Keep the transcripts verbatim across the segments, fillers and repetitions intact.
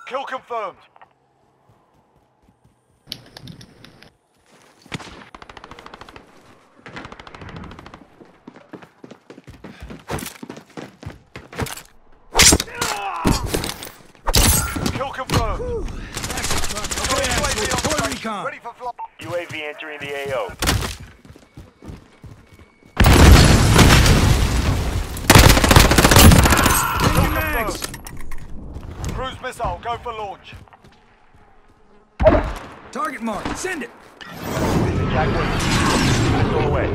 Kill confirmed. Kill confirmed. Whew. Ready for flight. U A V entering the A O. Cruise missile, go for launch. Target mark, send it. Attack wing. Missile away.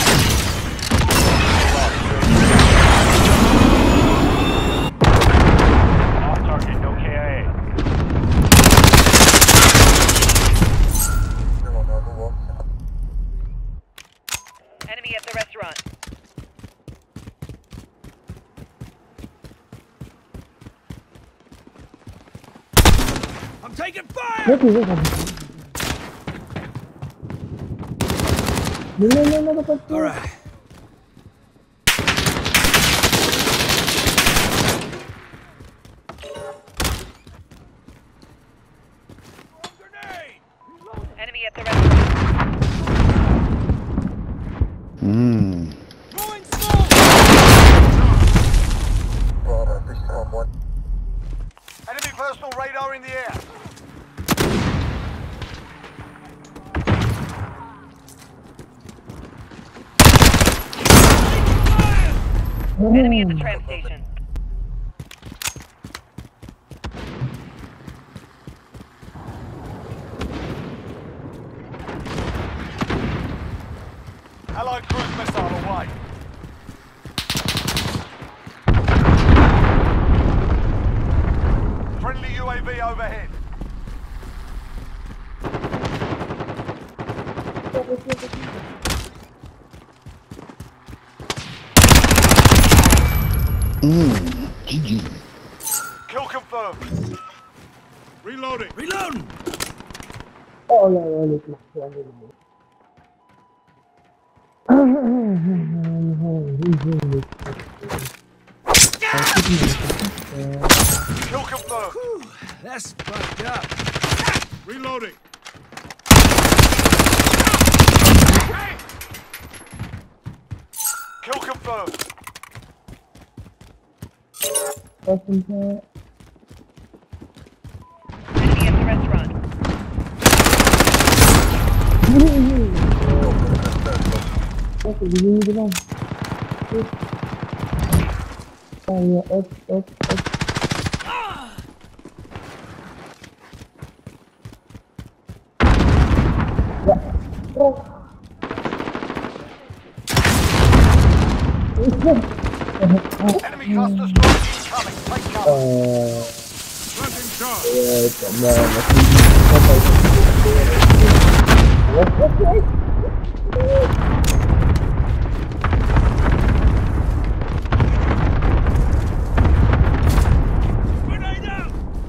Off target, no K I A. Enemy at the restaurant. I'm taking fire! No, no, no, no, no, All right. Enemy at the restaurant. Hmm. Throwing smoke! Enemy personal radar in the air. Enemy at the tram station. Allied cruise missile away. Friendly U A V overhead. Mmm. G G. Kill confirmed. Reloading. Reloading! oh, yeah, yeah, look, look, look, look, look. Kill confirmed. Whew. That's fucked up. Reloading. Kill confirmed. Second part. Enemy at the restaurant. Okay, you need it on. Oh, yeah, up, up, up. Yeah. Oh. Enemy cluster strike incoming. Take cover. Uh, Pressing charge. yeah, no, what, what, what? Grenade out!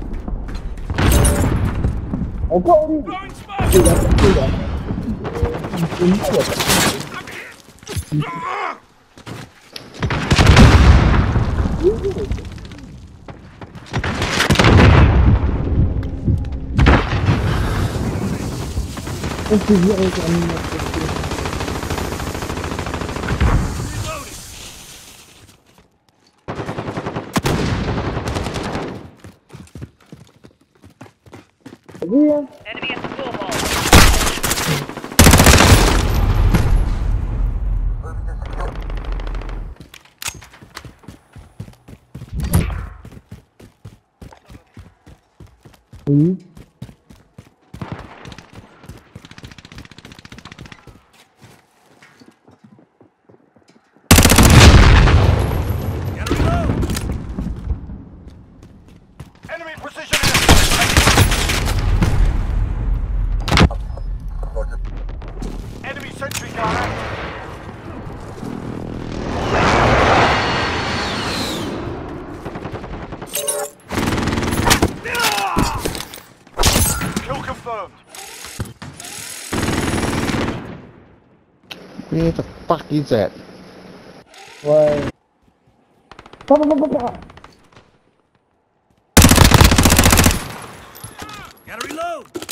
I got it. Throwing smoke! Do that, do that. Let's see what I can do. Yeah. Enemy at the pool hall. Mm-hmm. Gotta reload! Enemy precision air. Enemy sentry gun active. Kill confirmed. Where the fuck is that? Why? Papa, papa, papa. Gotta reload!